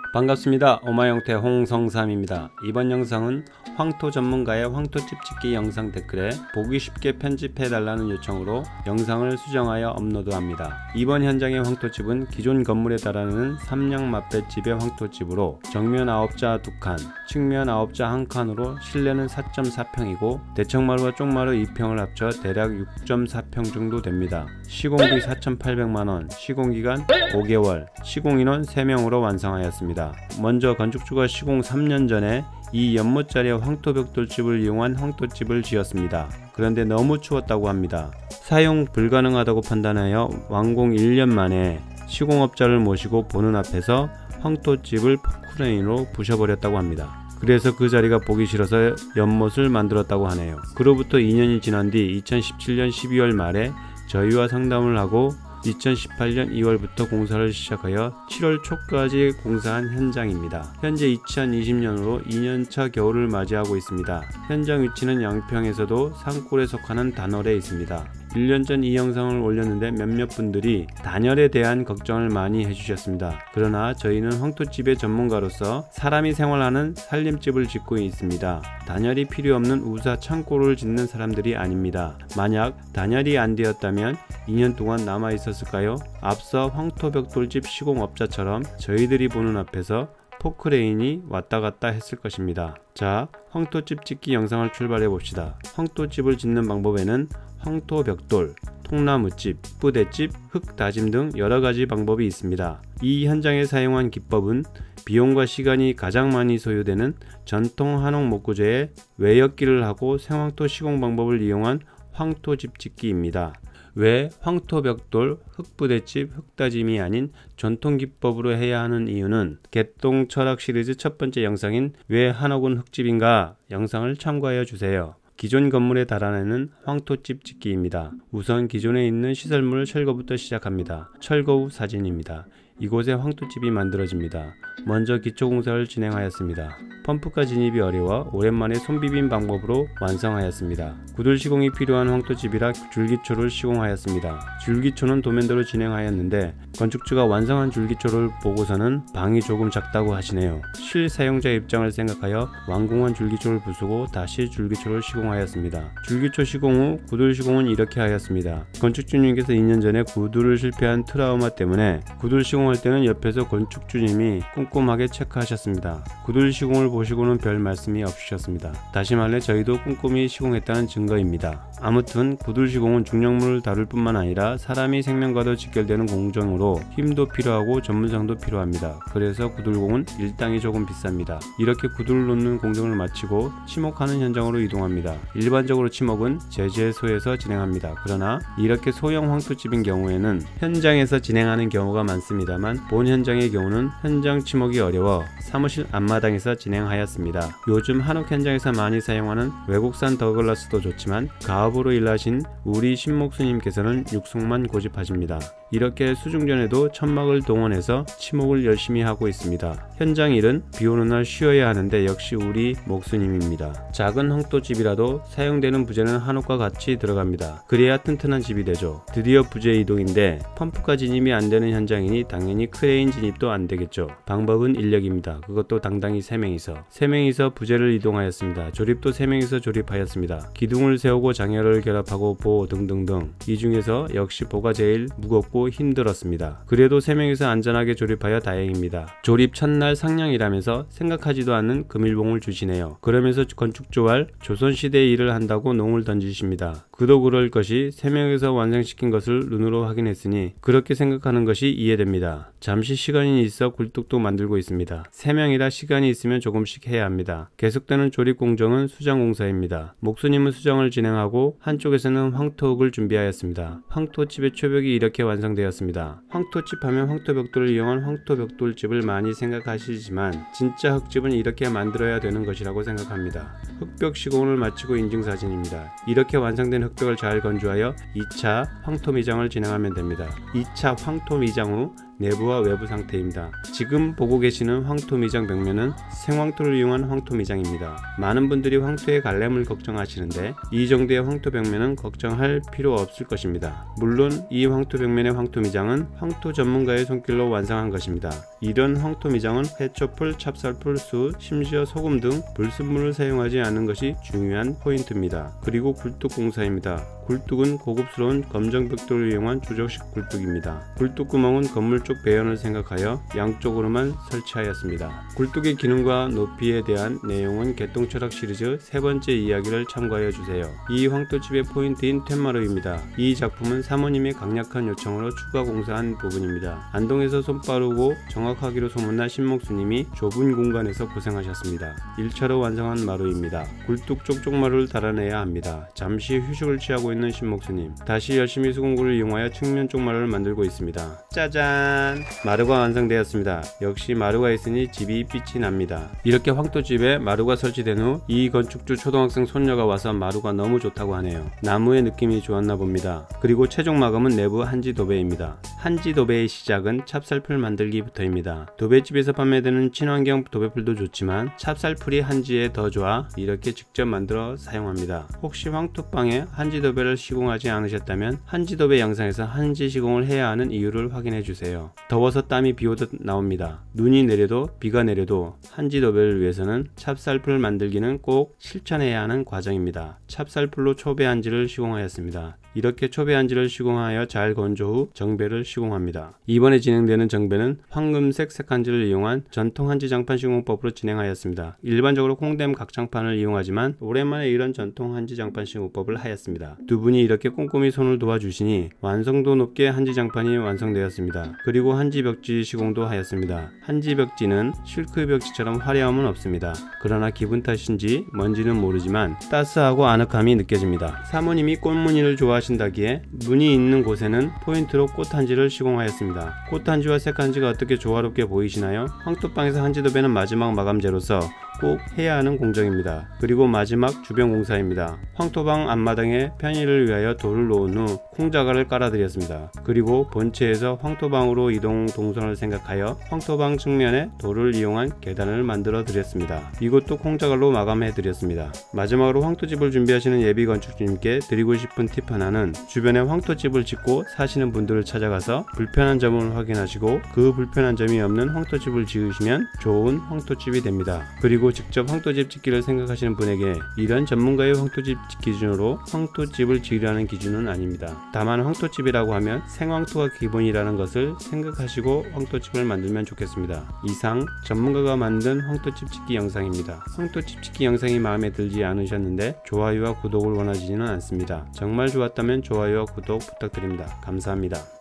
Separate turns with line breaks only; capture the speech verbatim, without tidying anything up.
반갑습니다. 오마영태 홍성삼입니다. 이번 영상은 황토 전문가의 황토집 짓기 영상 댓글에 보기 쉽게 편집해달라는 요청으로 영상을 수정하여 업로드합니다. 이번 현장의 황토집은 기존 건물에 달하는 삼량 맞배집의 황토집으로 정면 아홉 자 두 칸, 측면 아홉 자 한 칸으로 실내는 사 점 사 평이고 대청마루와 쪽마루 이 평을 합쳐 대략 육 점 사 평 정도 됩니다. 시공비 사천팔백만 원, 시공기간 오 개월, 시공인원 세 명으로 완성하였습니다. 먼저 건축주가 시공 삼 년 전에 이 연못자리에 황토벽돌집을 이용한 황토집을 지었습니다. 그런데 너무 추웠다고 합니다. 사용 불가능하다고 판단하여 완공 일 년 만에 시공업자를 모시고 보는 앞에서 황토집을 포크레인으로 부셔버렸다고 합니다. 그래서 그 자리가 보기 싫어서 연못을 만들었다고 하네요. 그로부터 이 년이 지난 뒤 이천십칠 년 십이월 말에 저희와 상담을 하고 이천십팔 년 이월부터 공사를 시작하여 칠월 초까지 공사한 현장입니다. 현재 이천이십 년으로 이 년차 겨울을 맞이하고 있습니다. 현장 위치는 양평에서도 산골에 속하는 단월에 있습니다. 일 년 전 이 영상을 올렸는데 몇몇 분들이 단열에 대한 걱정을 많이 해주셨습니다. 그러나 저희는 황토집의 전문가로서 사람이 생활하는 살림집을 짓고 있습니다. 단열이 필요 없는 우사 창고를 짓는 사람들이 아닙니다. 만약 단열이 안 되었다면 이 년 동안 남아 있었을까요? 앞서 황토벽돌집 시공업자처럼 저희들이 보는 앞에서 포크레인이 왔다 갔다 했을 것입니다. 자, 황토집 짓기 영상을 출발해 봅시다. 황토집을 짓는 방법에는 황토벽돌, 통나무집, 흙부대집, 흙다짐 등 여러가지 방법이 있습니다. 이 현장에 사용한 기법은 비용과 시간이 가장 많이 소요되는 전통 한옥 목구조에 외엽기를 하고 생황토 시공 방법을 이용한 황토집 짓기입니다. 왜 황토벽돌, 흙부대집, 흙다짐이 아닌 전통 기법으로 해야 하는 이유는 개똥 철학 시리즈 첫 번째 영상인 왜 한옥은 흙집인가 영상을 참고하여 주세요. 기존 건물에 달아내는 황토집 짓기입니다. 우선 기존에 있는 시설물 철거부터 시작합니다. 철거 후 사진입니다. 이곳에 황토집이 만들어집니다. 먼저 기초공사를 진행하였습니다. 펌프가 진입이 어려워 오랜만에 손비빔 방법으로 완성하였습니다. 구들 시공이 필요한 황토집이라 줄기초를 시공하였습니다. 줄기초는 도면도로 진행하였는데 건축주가 완성한 줄기초를 보고서는 방이 조금 작다고 하시네요. 실사용자 입장을 생각하여 완공한 줄기초를 부수고 다시 줄기초를 시공하였습니다. 줄기초 시공 후 구들 시공은 이렇게 하였습니다. 건축주님께서 이 년 전에 구들을 실패한 트라우마 때문에 구들 시공 할 때는 옆에서 건축주님이 꼼꼼하게 체크하셨습니다. 구들 시공을 보시고는 별 말씀이 없으셨습니다. 다시 말해 저희도 꼼꼼히 시공했다는 증거입니다. 아무튼 구들 시공은 중량물을 다룰 뿐만 아니라 사람이 생명과도 직결되는 공정으로 힘도 필요하고 전문성도 필요합니다. 그래서 구들공은 일당이 조금 비쌉니다. 이렇게 구들을 놓는 공정을 마치고 치목하는 현장으로 이동합니다. 일반적으로 치목은 제재소에서 진행합니다. 그러나 이렇게 소형 황토집인 경우에는 현장에서 진행하는 경우가 많습니다. 본 현장의 경우는 현장 치목이 어려워 사무실 앞마당에서 진행하였습니다. 요즘 한옥 현장에서 많이 사용하는 외국산 더글라스도 좋지만 가업으로 일하신 우리 신목수님께서는 육속만 고집하십니다. 이렇게 수중전에도 천막을 동원해서 치목을 열심히 하고 있습니다. 현장 일은 비오는 날 쉬어야 하는데 역시 우리 목수님입니다. 작은 황토집이라도 사용되는 부재는 한옥과 같이 들어갑니다. 그래야 튼튼한 집이 되죠. 드디어 부재 이동인데 펌프가 진입이 안 되는 현장이니 당연히 크레인 진입도 안 되겠죠. 방법은 인력입니다. 그것도 당당히 세 명이서 세 명이서 부재를 이동하였습니다. 조립도 세 명이서 조립하였습니다. 기둥을 세우고 장열을 결합하고 보 등등등. 이 중에서 역시 보가 제일 무겁고 힘들었습니다. 그래도 세 명이서 안전하게 조립하여 다행입니다. 조립 첫날 상냥이라면서 생각하지도 않는 금일봉을 주시네요. 그러면서 건축조활 조선시대 일을 한다고 농을 던지십니다. 그도 그럴 것이 세 명이서 완성시킨 것을 눈으로 확인했으니 그렇게 생각하는 것이 이해됩니다. 잠시 시간이 있어 굴뚝도 만들고 있습니다. 세 명이라 시간이 있으면 조금씩 해야 합니다. 계속되는 조립 공정은 수정 공사입니다. 목수님은 수정을 진행하고 한쪽에서는 황토흙을 준비하였습니다. 황토집의 초벽이 이렇게 완성되었습니다. 황토집 하면 황토벽돌을 이용한 황토벽돌집을 많이 생각하시지만 진짜 흙집은 이렇게 만들어야 되는 것이라고 생각합니다. 흙벽 시공을 마치고 인증사진입니다. 이렇게 완성된 흙벽을 잘 건조하여 이 차 황토 미장을 진행하면 됩니다. 이 차 황토 미장 후 내부와 외부 상태입니다. 지금 보고 계시는 황토미장 벽면은 생황토를 이용한 황토미장입니다. 많은 분들이 황토의 갈램을 걱정하시는데 이 정도의 황토 벽면은 걱정할 필요 없을 것입니다. 물론 이 황토 벽면의 황토미장은 황토 전문가의 손길로 완성한 것입니다. 이런 황토미장은 해초풀, 찹쌀풀, 수, 심지어 소금 등 불순물을 사용하지 않는 것이 중요한 포인트입니다. 그리고 굴뚝 공사입니다. 굴뚝은 고급스러운 검정 벽돌을 이용한 조적식 굴뚝입니다. 굴뚝 구멍은 건물 쪽 배연을 생각하여 양쪽으로만 설치하였습니다. 굴뚝의 기능과 높이에 대한 내용은 개똥철학 시리즈 세 번째 이야기를 참고하여 주세요. 이 황토집의 포인트인 툇마루입니다. 이 작품은 사모님의 강력한 요청으로 추가 공사한 부분입니다. 안동에서 손 빠르고 정확하기로 소문난 신목수님이 좁은 공간에서 고생하셨습니다. 일 차로 완성한 마루입니다. 굴뚝 쪽쪽 마루를 달아내야 합니다. 잠시 휴식을 취하고 있는 신목수님, 다시 열심히 수공구를 이용하여 측면 쪽 마루를 만들고 있습니다. 짜잔! 마루가 완성되었습니다. 역시 마루가 있으니 집이 빛이 납니다. 이렇게 황토집에 마루가 설치된 후 이 건축주 초등학생 손녀가 와서 마루가 너무 좋다고 하네요. 나무의 느낌이 좋았나 봅니다. 그리고 최종 마감은 내부 한지 도배입니다. 한지 도배의 시작은 찹쌀풀 만들기부터입니다. 도배집에서 판매되는 친환경 도배풀도 좋지만 찹쌀풀이 한지에 더 좋아 이렇게 직접 만들어 사용합니다. 혹시 황토방에 한지 도배를 시공하지 않으셨다면 한지 도배 영상에서 한지 시공을 해야 하는 이유를 확인해 주세요. 더워서 땀이 비오듯 나옵니다. 눈이 내려도 비가 내려도 한지 도배를 위해서는 찹쌀풀 만들기는 꼭 실천해야 하는 과정입니다. 찹쌀풀로 초배 한지를 시공하였습니다. 이렇게 초배 한지를 시공하여 잘 건조 후 정배를 시공합니다. 이번에 진행되는 정배는 황금색 색한지를 이용한 전통 한지 장판 시공법으로 진행하였습니다. 일반적으로 콩댐 각장판을 이용하지만 오랜만에 이런 전통 한지 장판 시공법을 하였습니다. 두 분이 이렇게 꼼꼼히 손을 도와주시니 완성도 높게 한지 장판이 완성되었습니다. 그리고 한지 벽지 시공도 하였습니다. 한지 벽지는 실크 벽지처럼 화려함은 없습니다. 그러나 기분 탓인지 뭔지는 모르지만 따스하고 아늑함이 느껴집니다. 사모님이 꽃무늬를 좋아하시는 하신다기에 무늬 있는 곳에는 포인트로 꽃한지를 시공하였습니다. 꽃한지와 색한지가 어떻게 조화롭게 보이시나요? 황토방에서 한지 도배는 마지막 마감제로서 꼭 해야 하는 공정입니다. 그리고 마지막 주변 공사입니다. 황토방 앞마당에 편의를 위하여 돌을 놓은 후 콩자갈을 깔아드렸습니다. 그리고 본체에서 황토방으로 이동 동선을 생각하여 황토방 측면에 돌을 이용한 계단을 만들어 드렸습니다. 이것도 콩자갈로 마감해 드렸습니다. 마지막으로 황토집을 준비하시는 예비 건축주님께 드리고 싶은 팁 하나는 주변에 황토집을 짓고 사시는 분들을 찾아가서 불편한 점을 확인하시고 그 불편한 점이 없는 황토집을 지으시면 좋은 황토집이 됩니다. 그리고 직접 황토집 짓기를 생각하시는 분에게 이런 전문가의 황토집 기준으로 황토집을 지으라는 기준은 아닙니다. 다만 황토집이라고 하면 생황토가 기본이라는 것을 생각하시고 황토집을 만들면 좋겠습니다. 이상 전문가가 만든 황토집 짓기 영상입니다. 황토집 짓기 영상이 마음에 들지 않으셨는데 좋아요와 구독을 원하지는 않습니다. 정말 좋았다면 좋아요와 구독 부탁드립니다. 감사합니다.